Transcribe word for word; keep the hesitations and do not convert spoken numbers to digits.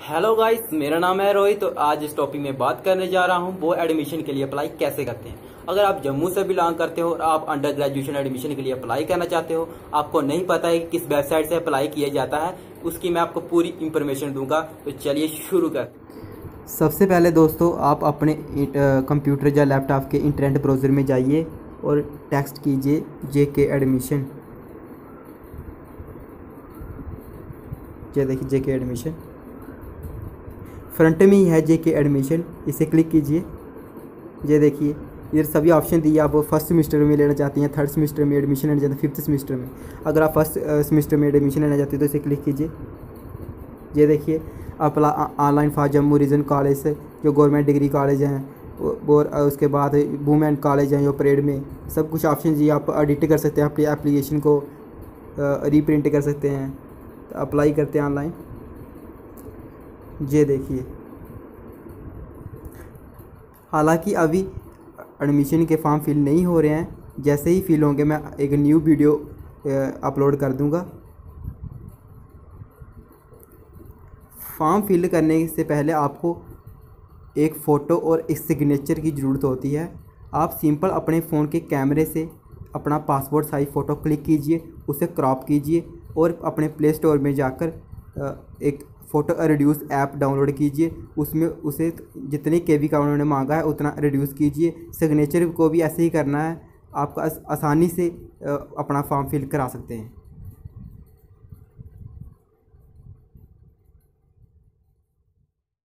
Hello guys, मेरा नाम है रोहित। तो आज इस टॉपिक में बात करने जा रहा हूं वो एडमिशन के लिए अप्लाई कैसे करते हैं। अगर आप जम्मू से बिलोंग करते हो और आप अंडर ग्रेजुएशन एडमिशन के लिए अप्लाई करना चाहते हो, आपको नहीं पता है कि किस वेबसाइट से अप्लाई किया जाता है, उसकी मैं आपको पूरी इंफॉर्मेशन दूंगा। तो चलिए शुरू कर। सबसे पहले दोस्तों, आप अपने कंप्यूटर या लैपटॉप के इंटरनेट ब्राउज़र में जाइए और टेक्स्ट कीजिए जे के एडमिशन। ये देखिए जे के एडमिशन, फ्रंट में ही है जे के एडमिशन, इसे क्लिक कीजिए। ये देखिए इधर सभी ऑप्शन दिए। आप फर्स्ट सेमेस्टर में लेना चाहते हैं, थर्ड सेमेस्टर में एडमिशन लेना चाहते हैं, फिफ्थ सेमेस्टर में। अगर आप फर्स्ट सेमेस्टर में एडमिशन लेना चाहते हैं तो इसे क्लिक कीजिए। ये देखिए apply online for Jammu region college से, जो गवर्नमेंट डिग्री कॉलेज हैं, और उसके बाद वुमेन कॉलेज हैं जो परेड में। सब कुछ ऑप्शन जी आप एडिट कर सकते हैं, अपनी एप्लीकेशन को रीप्रिंट कर सकते हैं। तो अप्लाई करते हैं ऑनलाइन। ये देखिए, हालांकि अभी एडमिशन के फॉर्म फिल नहीं हो रहे हैं, जैसे ही फिल होंगे मैं एक न्यू वीडियो अपलोड कर दूंगा। फॉर्म फिल करने से पहले आपको एक फ़ोटो और एक सिग्नेचर की ज़रूरत होती है। आप सिंपल अपने फ़ोन के कैमरे से अपना पासपोर्ट साइज फ़ोटो क्लिक कीजिए, उसे क्रॉप कीजिए और अपने प्ले स्टोर में जाकर एक फ़ोटो रिड्यूस ऐप डाउनलोड कीजिए। उसमें उसे जितने के बी का उन्होंने मांगा है उतना रिड्यूस कीजिए। सिग्नेचर को भी ऐसे ही करना है। आप आसानी से अपना फॉर्म फिल करा सकते हैं।